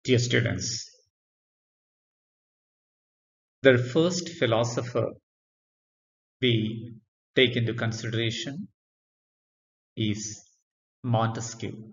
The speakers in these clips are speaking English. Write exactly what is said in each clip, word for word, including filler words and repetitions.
Dear students, the first philosopher we take into consideration is Montesquieu.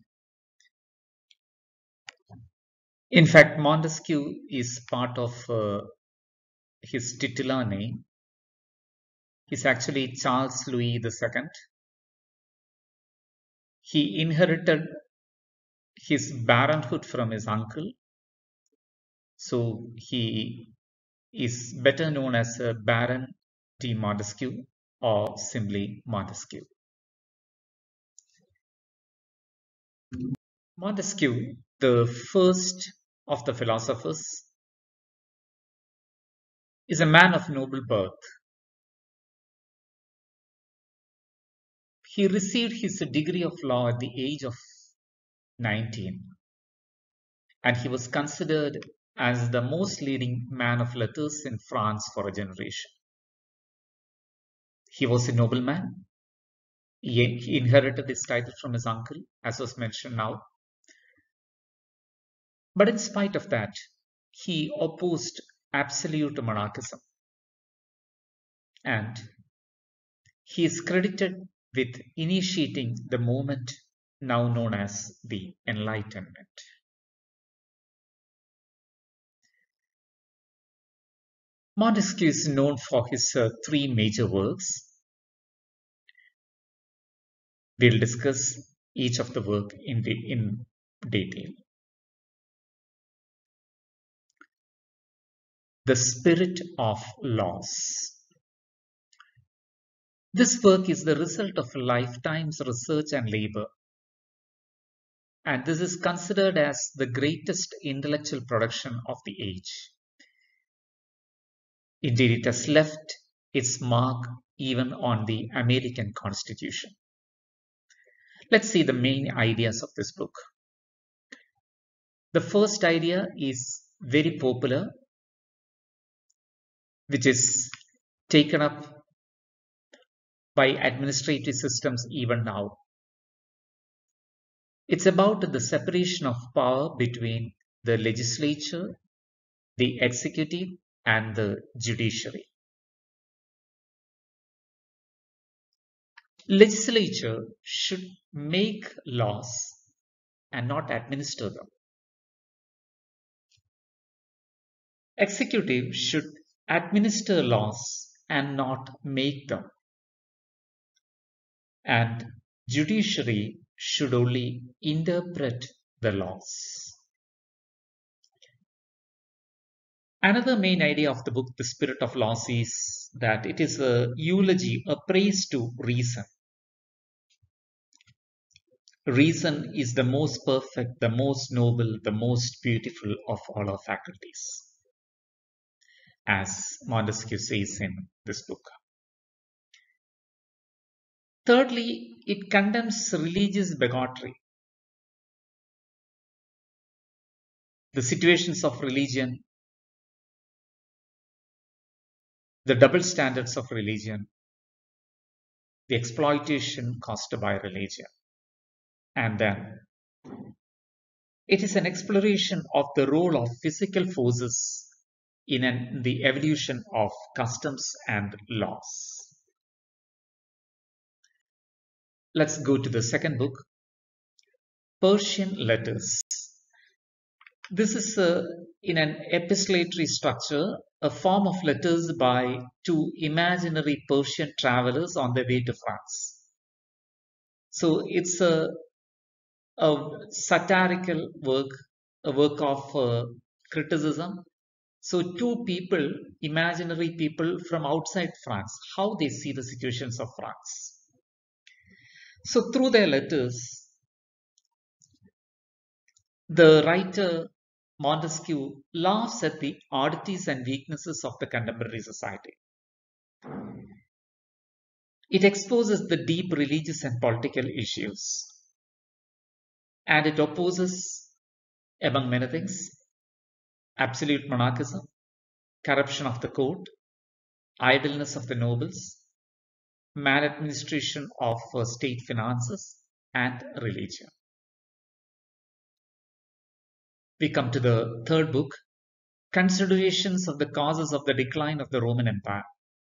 In fact, Montesquieu is part of uh, his titular name. He's actually Charles Louis the Second. He inherited his baronhood from his uncle, so he is better known as uh, Baron de Montesquieu or simply Montesquieu. Montesquieu, the first of the philosophers, is a man of noble birth. He received his degree of law at the age of nineteen, and he was considered as the most leading man of letters in France for a generation. He was a nobleman. He, he inherited his title from his uncle, as was mentioned now. But in spite of that, he opposed absolute monarchism. And he is credited with initiating the movement now known as the Enlightenment. Montesquieu is known for his uh, three major works. We'll discuss each of the work in, the, in detail. The Spirit of Laws. This work is the result of a lifetime's research and labor, and this is considered as the greatest intellectual production of the age. Indeed, it has left its mark even on the American Constitution. Let's see the main ideas of this book. The first idea is very popular, which is taken up by administrative systems even now. It's about the separation of power between the legislature, the executive, and the judiciary. Legislature should make laws and not administer them. Executive should administer laws and not make them. And judiciary should only interpret the laws. Another main idea of the book, The Spirit of Laws, is that it is a eulogy, a praise to reason. Reason is the most perfect, the most noble, the most beautiful of all our faculties, as Montesquieu says in this book. Thirdly, it condemns religious bigotry. The situations of religion, the double standards of religion, the exploitation caused by religion. And then it is an exploration of the role of physical forces in an, the evolution of customs and laws. Let's go to the second book, Persian Letters. This is a, in an epistolary structure, a form of letters by two imaginary Persian travelers on their way to France. So it's a, a satirical work, a work of uh, criticism. So two people, imaginary people from outside France, how they see the situations of France. So through their letters, the writer Montesquieu laughs at the oddities and weaknesses of the contemporary society. It exposes the deep religious and political issues, and it opposes, among many things, absolute monarchism, corruption of the court, idleness of the nobles, maladministration of uh, state finances, and religion. We come to the third book, Considerations of the Causes of the Decline of the Roman Empire.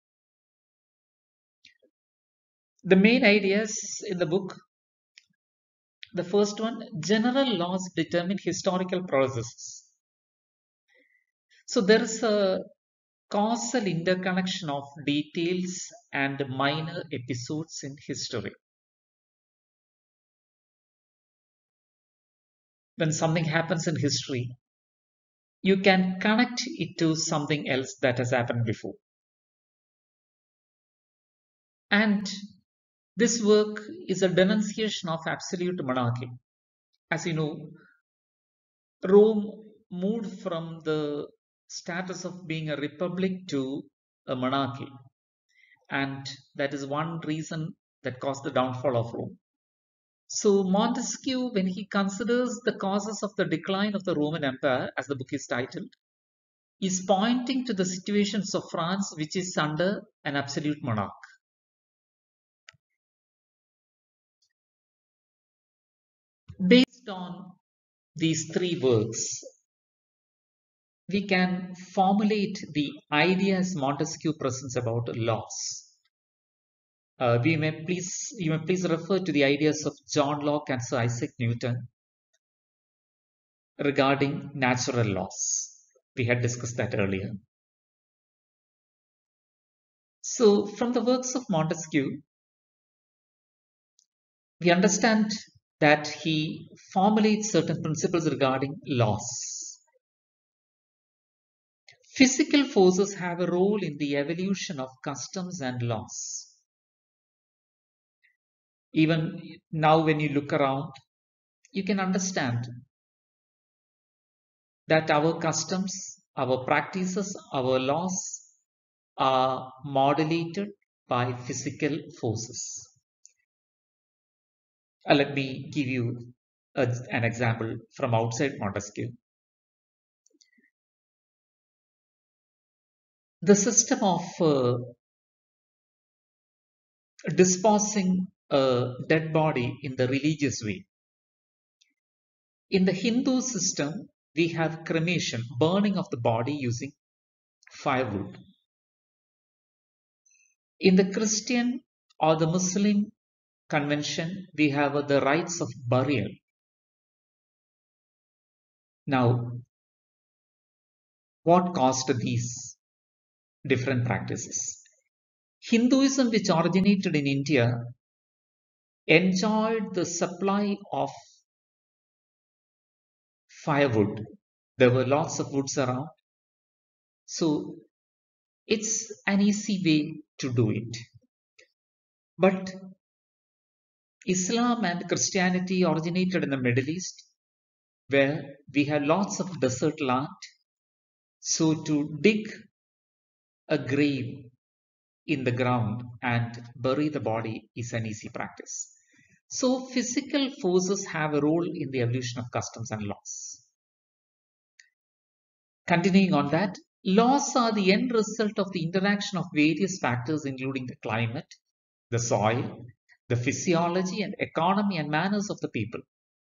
The main ideas in the book, the first one, general laws determine historical processes. So there is a causal interconnection of details and minor episodes in history. When something happens in history, you can connect it to something else that has happened before. And this work is a denunciation of absolute monarchy. As you know, Rome moved from the status of being a republic to a monarchy. And that is one reason that caused the downfall of Rome. So Montesquieu, when he considers the causes of the decline of the Roman Empire, as the book is titled, is pointing to the situations of France, which is under an absolute monarch. Based on these three works, we can formulate the ideas Montesquieu presents about laws. Uh, we may please, you may please refer to the ideas of John Locke and Sir Isaac Newton regarding natural laws. We had discussed that earlier. So, from the works of Montesquieu, we understand that he formulates certain principles regarding laws. Physical forces have a role in the evolution of customs and laws. Even now, when you look around, you can understand that our customs, our practices, our laws are modulated by physical forces. Uh, let me give you a, an example from outside Montesquieu. The system of uh, disposing a dead body in the religious way. In the Hindu system, we have cremation, burning of the body using firewood. In the Christian or the Muslim convention, we have the rites of burial. Now, what caused these different practices? Hinduism, which originated in India, enjoyed the supply of firewood. There were lots of woods around. So it's an easy way to do it. But Islam and Christianity originated in the Middle East, where we have lots of desert land. So to dig a grave in the ground and bury the body is an easy practice. So physical forces have a role in the evolution of customs and laws. Continuing on that, laws are the end result of the interaction of various factors, including the climate, the soil, the physiology and economy and manners of the people.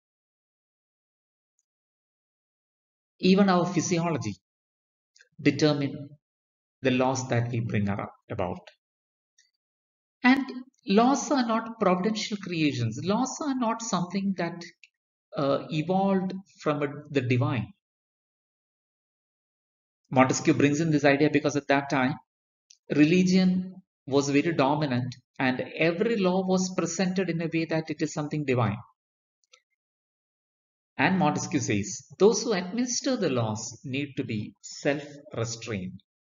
Even our physiology determine the laws that we bring about. And laws are not providential creations. Laws are not something that uh, evolved from a, the divine. Montesquieu brings in this idea because at that time, religion was very dominant and every law was presented in a way that it is something divine. And Montesquieu says, those who administer the laws need to be self-restrained.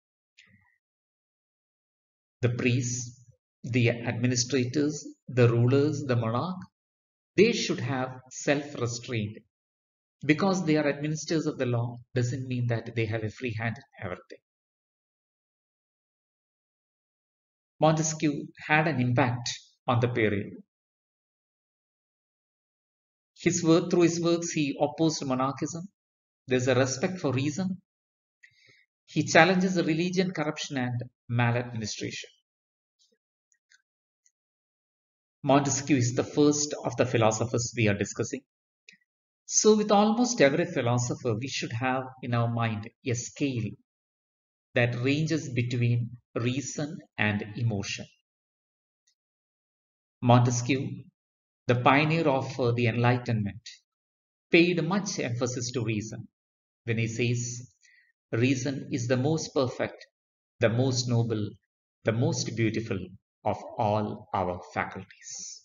The priests, the administrators, the rulers, the monarch, they should have self-restraint. Because they are administrators of the law doesn't mean that they have a free hand in everything. Montesquieu had an impact on the period. His work, through his works, he opposed monarchism. There's a respect for reason. He challenges religion, corruption, and maladministration. Montesquieu is the first of the philosophers we are discussing. So with almost every philosopher, we should have in our mind a scale that ranges between reason and emotion. Montesquieu, the pioneer of uh, the Enlightenment, paid much emphasis to reason when he says, reason is the most perfect, the most noble, the most beautiful of all our faculties.